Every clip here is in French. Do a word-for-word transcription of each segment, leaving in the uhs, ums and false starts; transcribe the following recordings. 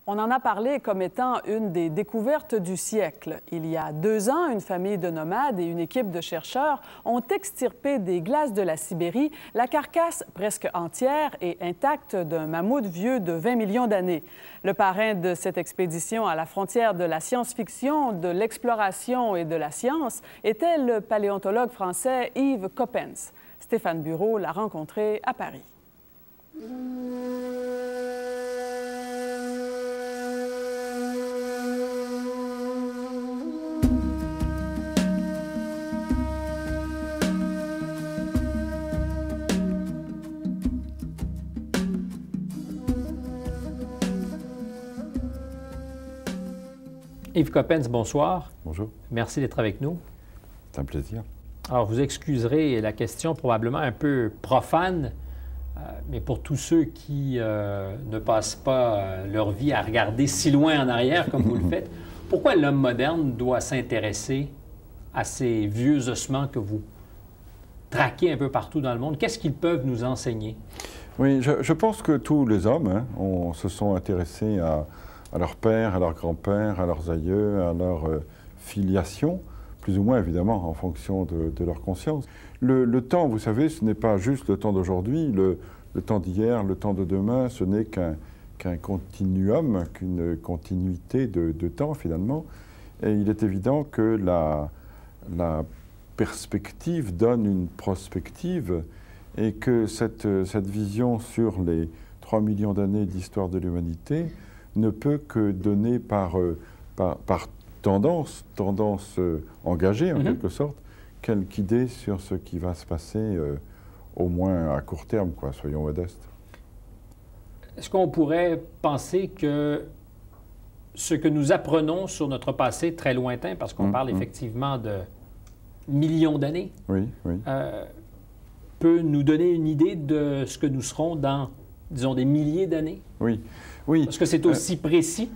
On en a parlé comme étant une des découvertes du siècle. Il y a deux ans, une famille de nomades et une équipe de chercheurs ont extirpé des glaces de la Sibérie la carcasse presque entière et intacte d'un mammouth vieux de vingt millions d'années. Le parrain de cette expédition à la frontière de la science-fiction, de l'exploration et de la science était le paléontologue français Yves Coppens. Stéphane Bureau l'a rencontré à Paris. Yves Coppens, bonsoir. Bonjour. Merci d'être avec nous. C'est un plaisir. Alors, vous excuserez la question probablement un peu profane, euh, mais pour tous ceux qui euh, ne passent pas euh, leur vie à regarder si loin en arrière comme vous le faites, pourquoi l'homme moderne doit s'intéresser à ces vieux ossements que vous traquez un peu partout dans le monde? Qu'est-ce qu'ils peuvent nous enseigner? Oui, je, je pense que tous les hommes hein, on, se sont intéressés à, à leur père, à leur grand-père, à leurs aïeux, à leur euh, filiation, plus ou moins évidemment en fonction de, de leur conscience. Le, le temps, vous savez, ce n'est pas juste le temps d'aujourd'hui, le, le temps d'hier, le temps de demain, ce n'est qu'un qu'un continuum, qu'une continuité de, de temps finalement. Et il est évident que la, la perspective donne une prospective et que cette, cette vision sur les trois millions d'années d'histoire de l'humanité ne peut que donner par, par, par tendance, tendance euh, engagée en mm-hmm. quelque sorte, quelque idée sur ce qui va se passer euh, au moins à court terme, quoi, soyons modestes. Est-ce qu'on pourrait penser que ce que nous apprenons sur notre passé très lointain, parce qu'on mmh, parle mmh. effectivement de millions d'années, oui, oui. euh, peut nous donner une idée de ce que nous serons dans, disons, des milliers d'années? Oui, oui. Est-ce que c'est aussi euh, précis?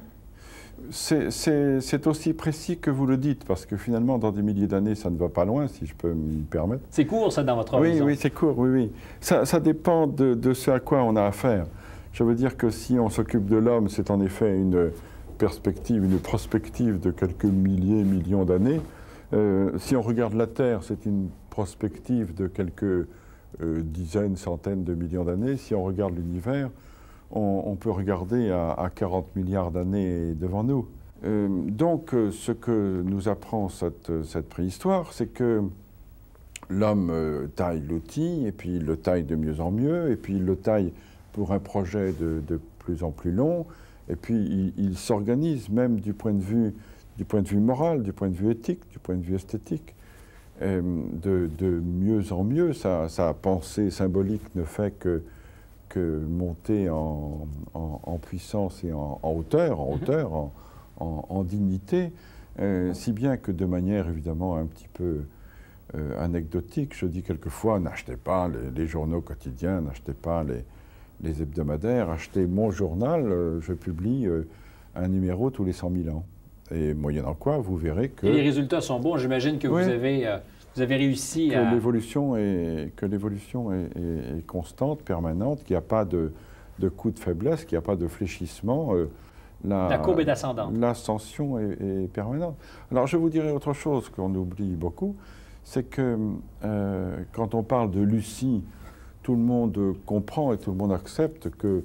C'est aussi précis que vous le dites, parce que finalement, dans des milliers d'années, ça ne va pas loin, si je peux me permettre. C'est court, ça, dans votre horizon? horizon? Oui, oui, c'est court, oui, oui. Ça, ça dépend de, de ce à quoi on a affaire. Je veux dire que si on s'occupe de l'homme, c'est en effet une perspective, une prospective de quelques milliers, millions d'années. Euh, si on regarde la Terre, c'est une prospective de quelques euh, dizaines, centaines de millions d'années. Si on regarde l'univers, on, on peut regarder à, à quarante milliards d'années devant nous. Euh, donc, ce que nous apprend cette, cette préhistoire, c'est que l'homme euh, taille l'outil, et puis il le taille de mieux en mieux, et puis il le taille pour un projet de, de plus en plus long, et puis il, il s'organise même du point de vue, du point de vue moral, du point de vue éthique, du point de vue esthétique, euh, de, de mieux en mieux. Sa, sa pensée symbolique ne fait que, que monter en, en, en puissance et en, en hauteur, en, hauteur en, en, en dignité, euh, si bien que de manière évidemment un petit peu euh, anecdotique, je dis quelquefois, n'achetez pas les, les journaux quotidiens, n'achetez pas les les hebdomadaires, achetez mon journal, euh, je publie euh, un numéro tous les cent mille ans. Et moyennant quoi, vous verrez que... Et les résultats sont bons, j'imagine que oui, vous, avez, euh, vous avez réussi que à... l'évolution est, que l'évolution est, est, est constante, permanente, qu'il n'y a pas de, de coup de faiblesse, qu'il n'y a pas de fléchissement. Euh, la, la courbe est ascendante. L'ascension est, est permanente. Alors je vous dirais autre chose qu'on oublie beaucoup, c'est que euh, quand on parle de Lucie, tout le monde comprend et tout le monde accepte que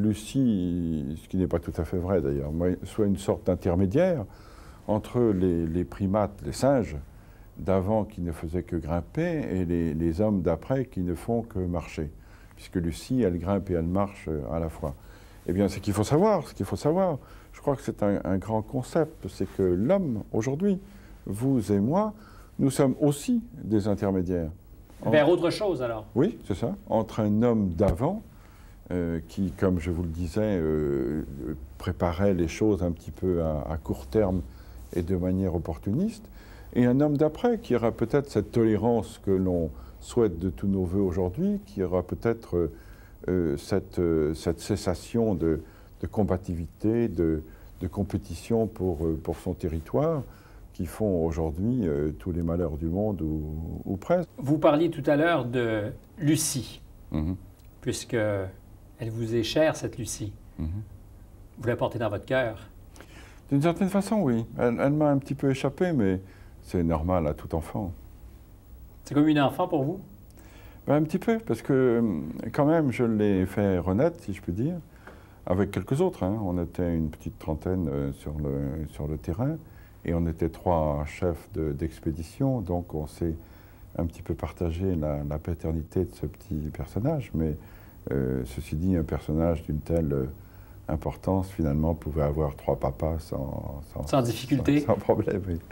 Lucie, ce qui n'est pas tout à fait vrai d'ailleurs, soit une sorte d'intermédiaire entre les, les primates, les singes d'avant qui ne faisaient que grimper et les, les hommes d'après qui ne font que marcher. Puisque Lucie, elle grimpe et elle marche à la fois. Eh bien, ce qu'il faut savoir, ce qu'il faut savoir, je crois que c'est un, un grand concept, c'est que l'homme, aujourd'hui, vous et moi, nous sommes aussi des intermédiaires. Vers autre chose, alors? Oui, c'est ça. Entre un homme d'avant, euh, qui, comme je vous le disais, euh, préparait les choses un petit peu à, à court terme et de manière opportuniste, et un homme d'après, qui aura peut-être cette tolérance que l'on souhaite de tous nos voeux aujourd'hui, qui aura peut-être euh, cette, euh, cette cessation de, de combativité, de, de compétition pour, pour son territoire, qui font aujourd'hui euh, tous les malheurs du monde ou, ou presque. Vous parliez tout à l'heure de Lucie, mm-hmm. puisque elle vous est chère, cette Lucie. Mm-hmm. vous la portez dans votre cœur. D'une certaine façon, oui. Elle, elle m'a un petit peu échappé, mais c'est normal à tout enfant. C'est comme une enfant pour vous? Ben, un petit peu, parce que quand même, je l'ai fait renaître, si je puis dire, avec quelques autres. Hein. On était une petite trentaine euh, sur, le, sur le terrain, et on était trois chefs d'expédition, de, donc on s'est un petit peu partagé la, la paternité de ce petit personnage, mais euh, ceci dit, un personnage d'une telle euh, importance, finalement, pouvait avoir trois papas sans, sans, sans difficulté. Sans, sans problème, oui.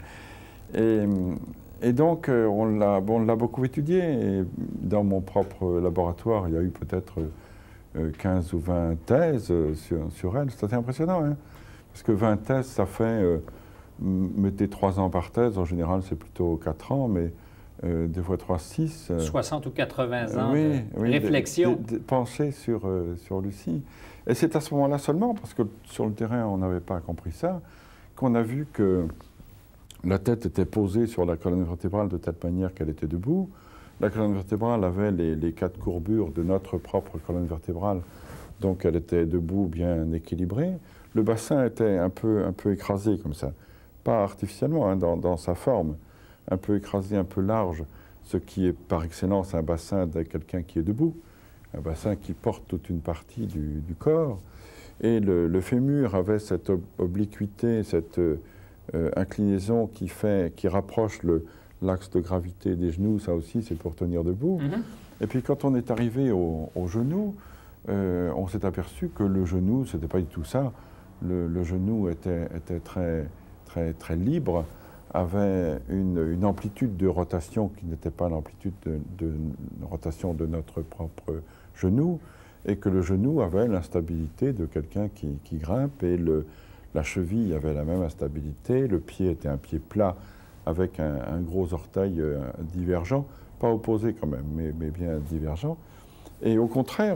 Et, et donc, euh, on l'a bon, beaucoup étudié, et dans mon propre laboratoire, il y a eu peut-être euh, quinze ou vingt thèses sur, sur elle. C'était impressionnant, hein, parce que vingt thèses, ça fait, euh, mettez trois ans par thèse, en général, c'est plutôt quatre ans, mais Euh, deux fois trois, six. Euh, soixante ou quatre-vingts ans oui, de oui, réflexion. De, de, de penser sur, euh, sur Lucie. Et c'est à ce moment-là seulement, parce que sur le terrain, on n'avait pas compris ça, qu'on a vu que la tête était posée sur la colonne vertébrale de telle manière qu'elle était debout. La colonne vertébrale avait les, les quatre courbures de notre propre colonne vertébrale, donc elle était debout, bien équilibrée. Le bassin était un peu, un peu écrasé comme ça, pas artificiellement, hein, dans, dans sa forme. Un peu écrasé, un peu large, ce qui est par excellence un bassin de quelqu'un qui est debout, un bassin qui porte toute une partie du, du corps. Et le, le fémur avait cette ob obliquité, cette euh, inclinaison qui, fait, qui rapproche l'axe de gravité des genoux, ça aussi c'est pour tenir debout. Mm-hmm. Et puis quand on est arrivé au, au genou, euh, on s'est aperçu que le genou, ce n'était pas du tout ça. Le, le genou était, était très, très, très libre, avait une, une amplitude de rotation qui n'était pas l'amplitude de, de rotation de notre propre genou, et que le genou avait l'instabilité de quelqu'un qui, qui grimpe, et le, la cheville avait la même instabilité, le pied était un pied plat avec un, un gros orteil euh, divergent, pas opposé quand même, mais, mais bien divergent. Et au contraire,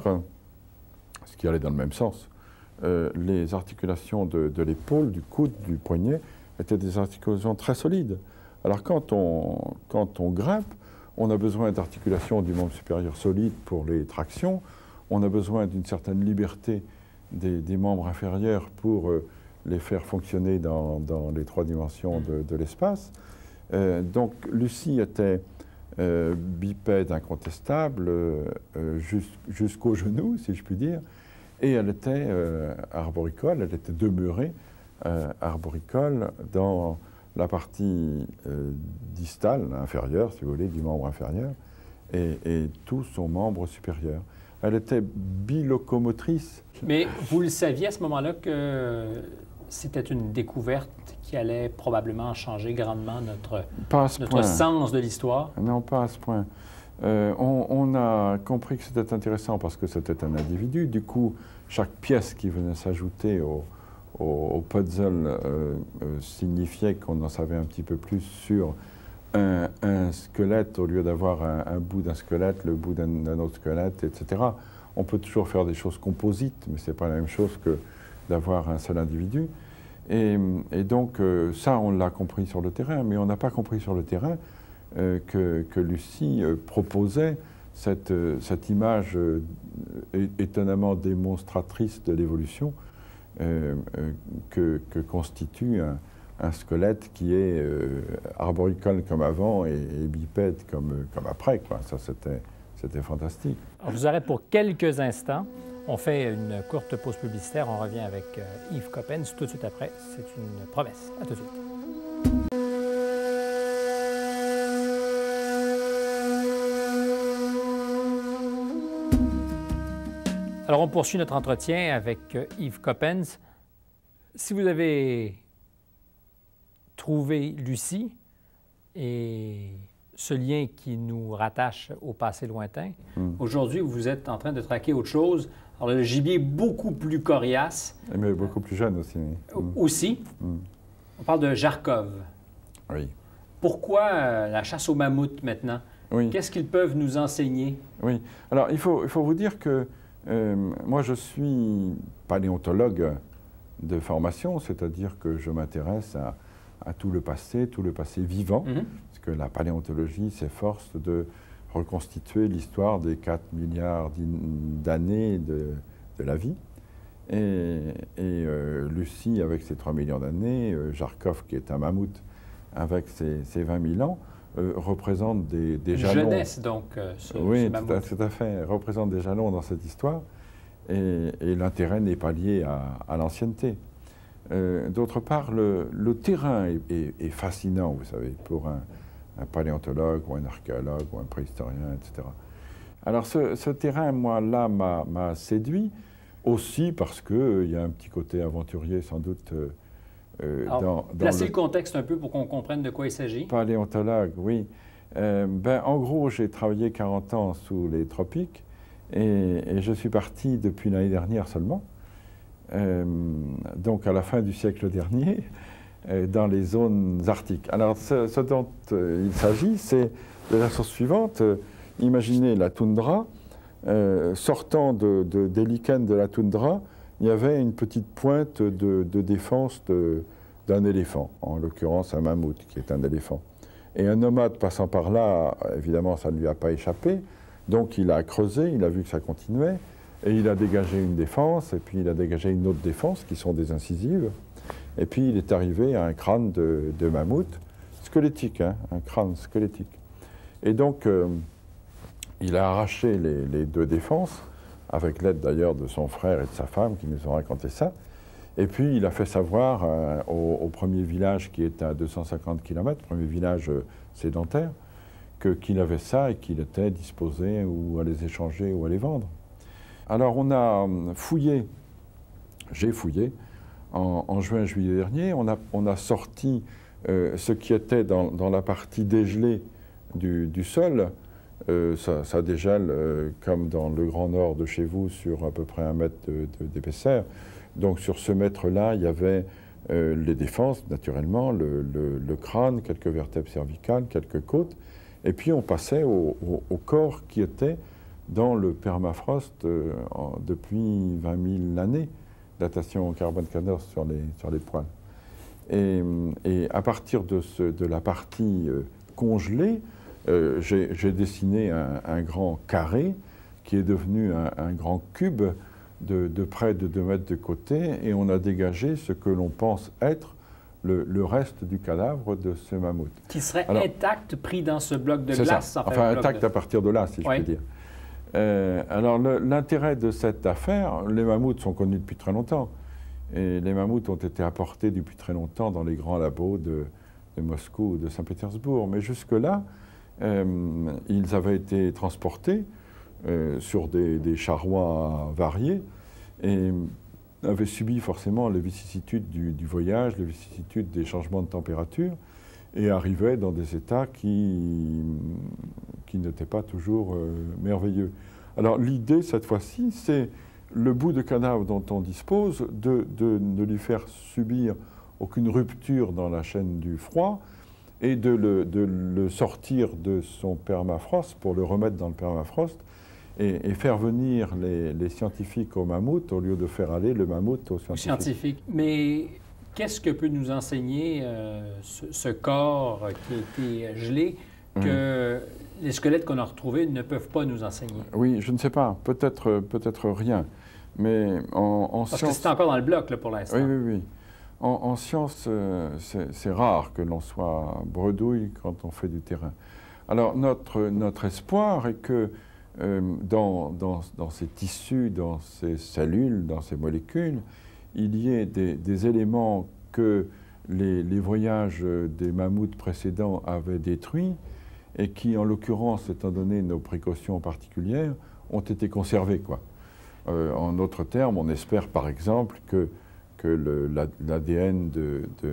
ce qui allait dans le même sens, euh, les articulations de, de l'épaule, du coude, du poignet, étaient des articulations très solides. Alors quand on, quand on grimpe, on a besoin d'articulations du membre supérieur solides pour les tractions, on a besoin d'une certaine liberté des, des membres inférieurs pour euh, les faire fonctionner dans, dans les trois dimensions de, de l'espace. Euh, donc Lucie était euh, bipède incontestable euh, jusqu'au genou, si je puis dire, et elle était euh, arboricole, elle était demeurée Euh, arboricole dans la partie euh, distale, inférieure, si vous voulez, du membre inférieur, et, et tout son membre supérieur. Elle était bilocomotrice. Mais vous le saviez à ce moment-là que c'était une découverte qui allait probablement changer grandement notre, notre sens de l'histoire? Non, pas à ce point. Euh, on, on a compris que c'était intéressant parce que c'était un individu. Du coup, chaque pièce qui venait s'ajouter au au, au puzzle euh, euh, signifiait qu'on en savait un petit peu plus sur un, un squelette au lieu d'avoir un, un bout d'un squelette, le bout d'un autre squelette, et cetera. On peut toujours faire des choses composites, mais ce n'est pas la même chose que d'avoir un seul individu. Et, et donc euh, ça, on l'a compris sur le terrain, mais on n'a pas compris sur le terrain euh, que, que Lucie euh, proposait cette, euh, cette image euh, étonnamment démonstratrice de l'évolution Euh, euh, que, que constitue un, un squelette qui est euh, arboricole comme avant et, et bipède comme, comme après, quoi. Ça, c'était fantastique. Alors, je vous arrête pour quelques instants. On fait une courte pause publicitaire. On revient avec euh, Yves Coppens tout de suite après. C'est une promesse. À tout de suite. Alors, on poursuit notre entretien avec Yves Coppens. Si vous avez trouvé Lucie et ce lien qui nous rattache au passé lointain, mm. aujourd'hui, vous êtes en train de traquer autre chose. Alors, le gibier beaucoup plus coriace. Mais beaucoup plus jeune aussi. Mm. Aussi. Mm. On parle de Jarkov. Oui. Pourquoi euh, la chasse aux mammouths maintenant? Oui. Qu'est-ce qu'ils peuvent nous enseigner? Oui. Alors, il faut, il faut vous dire que Euh, moi, je suis paléontologue de formation, c'est-à-dire que je m'intéresse à, à tout le passé, tout le passé vivant, mm-hmm. parce que la paléontologie s'efforce de reconstituer l'histoire des quatre milliards d'années de, de la vie. Et, et euh, Russie avec ses trois millions d'années, euh, Jarkov qui est un mammouth avec ses, ses vingt mille ans, euh, représente des, des jalons. Jeunesse, donc, euh, ce, oui, ce tout à, tout à fait, représente des jalons dans cette histoire. Et, et l'intérêt n'est pas lié à, à l'ancienneté. Euh, D'autre part, le, le terrain est, est, est fascinant, vous savez, pour un, un paléontologue ou un archéologue ou un préhistorien, et cetera. Alors ce, ce terrain, moi, là, m'a séduit, aussi parce qu'il euh, y a un petit côté aventurier, sans doute, euh, euh, Alors, dans, dans placez le... le contexte un peu pour qu'on comprenne de quoi il s'agit. Paléontologue, oui. Euh, ben, en gros, j'ai travaillé quarante ans sous les tropiques, et, et je suis parti depuis l'année dernière seulement, euh, donc à la fin du siècle dernier, euh, dans les zones arctiques. Alors, ce, ce dont euh, il s'agit, c'est de la source suivante. Euh, imaginez la toundra, euh, sortant de, de, des lichens de la toundra, il y avait une petite pointe de, de défense d'un éléphant, en l'occurrence un mammouth, qui est un éléphant. Et un nomade passant par là, évidemment, ça ne lui a pas échappé. Donc il a creusé, il a vu que ça continuait, et il a dégagé une défense, et puis il a dégagé une autre défense, qui sont des incisives. Et puis il est arrivé à un crâne de, de mammouth, squelettique, hein, un crâne squelettique. Et donc euh, il a arraché les, les deux défenses, avec l'aide d'ailleurs de son frère et de sa femme, qui nous ont raconté ça. Et puis il a fait savoir euh, au, au premier village, qui est à deux cent cinquante kilomètres, premier village euh, sédentaire, qu'il avait ça et qu'il était disposé ou à les échanger ou à les vendre. Alors on a fouillé, j'ai fouillé, en, en juin-juillet dernier, on a, on a sorti euh, ce qui était dans, dans la partie dégelée du, du sol. Euh, ça, ça dégèle euh, comme dans le Grand Nord de chez vous sur à peu près un mètre d'épaisseur. Donc sur ce mètre-là, il y avait euh, les défenses, naturellement, le, le, le crâne, quelques vertèbres cervicales, quelques côtes. Et puis on passait au, au, au corps qui était dans le permafrost euh, en, depuis vingt mille années, datation carbone quatorze sur les, sur les poils. Et, et à partir de, ce, de la partie euh, congelée, euh, j'ai dessiné un, un grand carré qui est devenu un, un grand cube de, de près de deux mètres de côté, et on a dégagé ce que l'on pense être Le, le reste du cadavre de ce mammouth. Qui serait Alors, intact, pris dans ce bloc de glace. Ça. Enfin, enfin intact de... à partir de là, si je oui. puis dire. Euh, alors, l'intérêt de cette affaire, les mammouths sont connus depuis très longtemps. Et les mammouths ont été apportés depuis très longtemps dans les grands labos de, de Moscou ou de Saint-Pétersbourg. Mais jusque-là, euh, ils avaient été transportés euh, sur des, des charrois variés. Et avait subi forcément les vicissitudes du, du voyage, les vicissitudes des changements de température, et arrivait dans des états qui, qui n'étaient pas toujours euh, merveilleux. Alors l'idée, cette fois-ci, c'est le bout de cadavre dont on dispose, de, de ne lui faire subir aucune rupture dans la chaîne du froid, et de le, de le sortir de son permafrost pour le remettre dans le permafrost, Et, et faire venir les, les scientifiques au mammouth au lieu de faire aller le mammouth aux scientifiques. Scientifique. Mais qu'est-ce que peut nous enseigner euh, ce, ce corps qui a été gelé que mmh. les squelettes qu'on a retrouvés ne peuvent pas nous enseigner? Oui, je ne sais pas. Peut-être peut-être rien. Mais en, en Parce science... que c'est encore dans le bloc là, pour l'instant. Oui, oui, oui. En, en science, euh, c'est rare que l'on soit bredouille quand on fait du terrain. Alors notre, notre espoir est que Euh, dans, dans, dans ces tissus, dans ces cellules, dans ces molécules, il y ait des, des éléments que les, les voyages des mammouths précédents avaient détruits et qui, en l'occurrence, étant donné nos précautions particulières, ont été conservés, quoi. Euh, en d'autres termes, on espère par exemple que, que l'A D N de, de,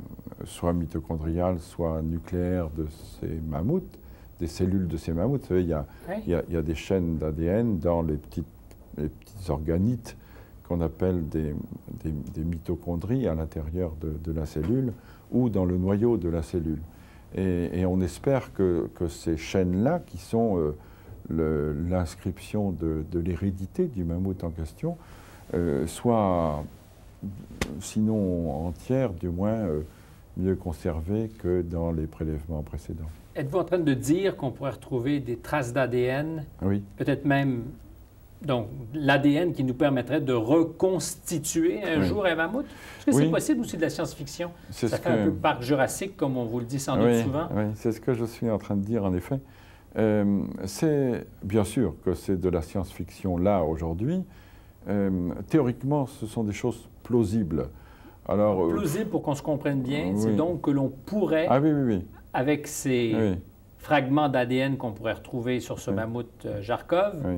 soit mitochondrial, soit nucléaire de ces mammouths, des cellules de ces mammouths. Vous savez, il y a, oui. il y a, il y a des chaînes d'A D N dans les petites, les petits organites qu'on appelle des, des, des mitochondries à l'intérieur de, de la cellule ou dans le noyau de la cellule. Et, et on espère que, que ces chaînes-là, qui sont euh, l'inscription de, de l'hérédité du mammouth en question, euh, soient, sinon entières, du moins euh, mieux conservées que dans les prélèvements précédents. Êtes-vous en train de dire qu'on pourrait retrouver des traces d'A D N, oui. peut-être même Donc, l'A D N qui nous permettrait de reconstituer un oui. jour un mammouth? Est-ce que oui. c'est possible aussi de la science-fiction? Ça fait que... un peu parc jurassique, comme on vous le dit sans doute oui, souvent. Oui, c'est ce que je suis en train de dire, en effet. Euh, c'est bien sûr que c'est de la science-fiction là, aujourd'hui. Euh, théoriquement, ce sont des choses plausibles. Alors, plausible, pour qu'on se comprenne bien, oui. c'est donc que l'on pourrait, ah, oui, oui, oui. avec ces oui. fragments d'A D N qu'on pourrait retrouver sur ce oui. mammouth euh, Jarkov, oui.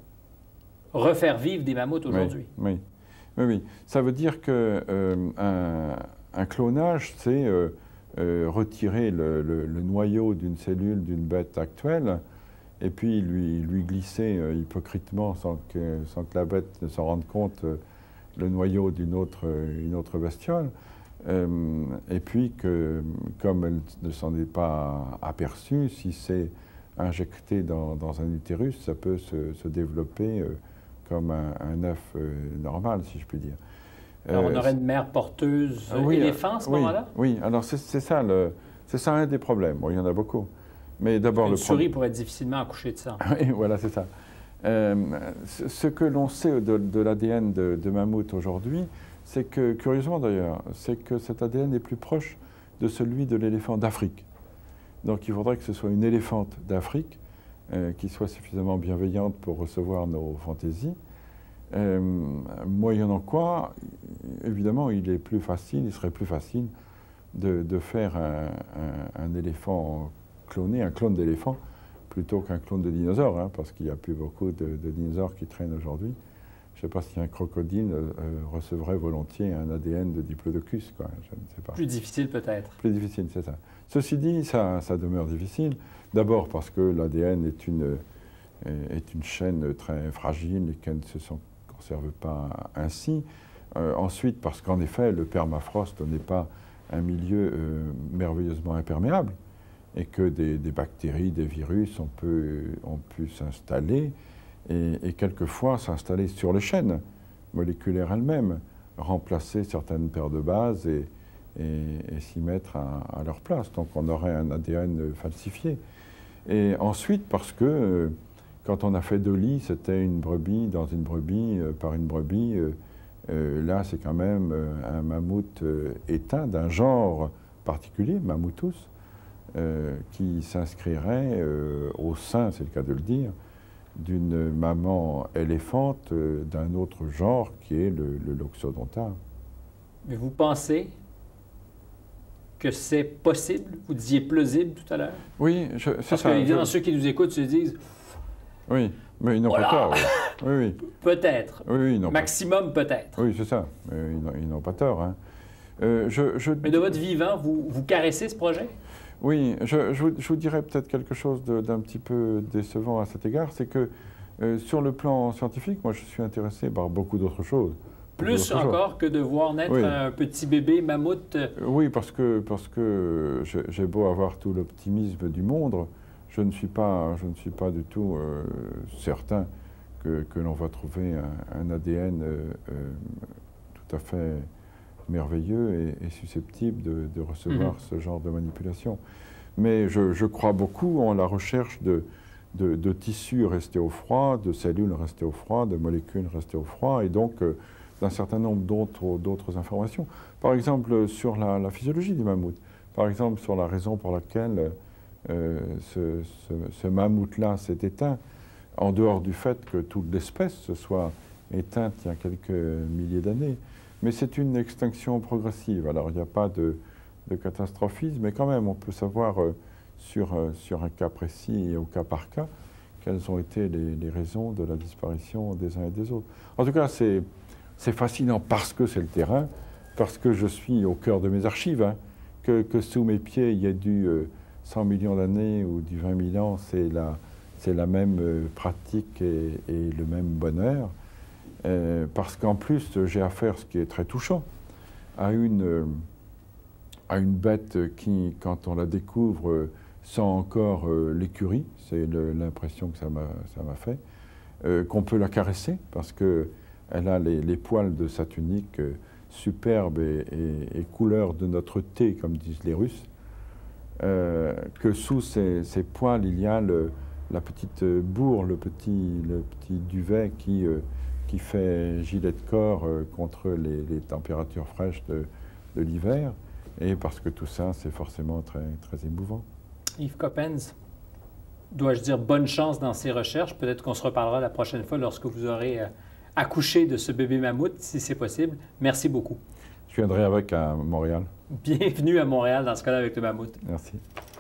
refaire vivre des mammouths aujourd'hui. Oui. Oui. oui, oui. Ça veut dire que euh, un, un clonage, c'est euh, euh, retirer le, le, le noyau d'une cellule d'une bête actuelle et puis lui, lui glisser euh, hypocritement, sans que, sans que la bête ne s'en rende compte, euh, le noyau d'une autre, une autre bestiole. Euh, et puis que, comme elle ne s'en est pas aperçue, si c'est injecté dans, dans un utérus, ça peut se, se développer euh, comme un, un œuf euh, normal, si je puis dire. Alors, on aurait une mère porteuse oui, éléphant à ce oui, moment-là? Oui, alors c'est ça, le, c'est ça un des problèmes. Bon, il y en a beaucoup. Mais d'abord, une le souris pourrait difficilement accoucher de ça. Oui, voilà, c'est ça. Euh, ce que l'on sait de, de l'A D N de, de mammouth aujourd'hui, c'est que, curieusement d'ailleurs, c'est que cet A D N est plus proche de celui de l'éléphant d'Afrique. Donc il faudrait que ce soit une éléphante d'Afrique euh, qui soit suffisamment bienveillante pour recevoir nos fantaisies. Euh, moyennant quoi, évidemment, il est plus facile, il serait plus facile de, de faire un, un, un éléphant cloné, un clone d'éléphant, plutôt qu'un clone de dinosaure, hein, parce qu'il n'y a plus beaucoup de, de dinosaures qui traînent aujourd'hui. Je ne sais pas si un crocodile euh, recevrait volontiers un A D N de Diplodocus, quoi, je ne sais pas. Plus difficile peut-être. Plus difficile, c'est ça. Ceci dit, ça, ça demeure difficile. D'abord parce que l'A D N est une, est une chaîne très fragile et qu'elle ne se conserve pas ainsi. Euh, ensuite, parce qu'en effet, le permafrost n'est pas un milieu euh, merveilleusement imperméable, et que des, des bactéries, des virus ont, peut, ont pu s'installer et, et quelquefois s'installer sur les chaînes moléculaires elles-mêmes, remplacer certaines paires de bases et, et, et s'y mettre à, à leur place. Donc on aurait un A D N falsifié. Et ensuite, parce que euh, quand on a fait deux lits, c'était une brebis dans une brebis euh, par une brebis. Euh, euh, là, c'est quand même euh, un mammouth euh, éteint d'un genre particulier, Mammuthus, Euh, qui s'inscrirait euh, au sein, c'est le cas de le dire, d'une maman éléphante euh, d'un autre genre qui est le, le Loxodonta. Mais vous pensez que c'est possible? Vous disiez plausible tout à l'heure? Oui, c'est ça. Parce qu'évidemment, je... ceux qui nous écoutent se disent... Oui, mais ils n'ont voilà. pas tort. Oui, oui. oui. Peut-être. Oui, oui, non, maximum pas... peut-être. Oui, c'est ça. Ils n'ont pas tort. Hein. Euh, je, je... Mais de votre vivant, vous, vous caressez ce projet? Oui, je, je, vous, je vous dirais peut-être quelque chose d'un petit peu décevant à cet égard, c'est que euh, sur le plan scientifique, moi je suis intéressé par beaucoup d'autres choses. Plus encore que de voir naître oui. un petit bébé mammouth. Oui, parce que, parce que j'ai beau avoir tout l'optimisme du monde, je ne suis pas, je ne suis pas du tout euh, certain que, que l'on va trouver un, un A D N euh, euh, tout à fait merveilleux et, et susceptible de, de recevoir mmh. ce genre de manipulation. Mais je, je crois beaucoup en la recherche de, de, de tissus restés au froid, de cellules restées au froid, de molécules restées au froid, et donc euh, d'un certain nombre d'autres informations. Par exemple, sur la, la physiologie du mammouth. Par exemple, sur la raison pour laquelle euh, ce, ce, ce mammouth-là s'est éteint, en dehors du fait que toute l'espèce se soit éteinte il y a quelques milliers d'années. Mais c'est une extinction progressive. Alors, il n'y a pas de, de catastrophisme, mais quand même, on peut savoir euh, sur, euh, sur un cas précis et au cas par cas quelles ont été les, les raisons de la disparition des uns et des autres. En tout cas, c'est fascinant parce que c'est le terrain, parce que je suis au cœur de mes archives, hein, que, que sous mes pieds, il y ait du euh, cent millions d'années ou du vingt mille ans, c'est la, c'est la même euh, pratique et, et le même bonheur. Euh, parce qu'en plus, j'ai affaire, ce qui est très touchant, à une, euh, à une bête qui, quand on la découvre, euh, sent encore euh, l'écurie, c'est l'impression que ça m'a fait, euh, qu'on peut la caresser, parce qu'elle a les, les poils de sa tunique euh, superbes et, et, et couleur de notre thé, comme disent les Russes, euh, que sous ces, ces poils, il y a le, la petite bourre, le petit, le petit duvet qui, euh, qui fait gilet de corps euh, contre les, les températures fraîches de, de l'hiver. Et parce que tout ça, c'est forcément très, très émouvant. Yves Coppens, dois-je dire bonne chance dans ces recherches? Peut-être qu'on se reparlera la prochaine fois lorsque vous aurez euh, accouché de ce bébé mammouth, si c'est possible. Merci beaucoup. Je viendrai avec à Montréal. Bienvenue à Montréal dans ce cas-là avec le mammouth. Merci.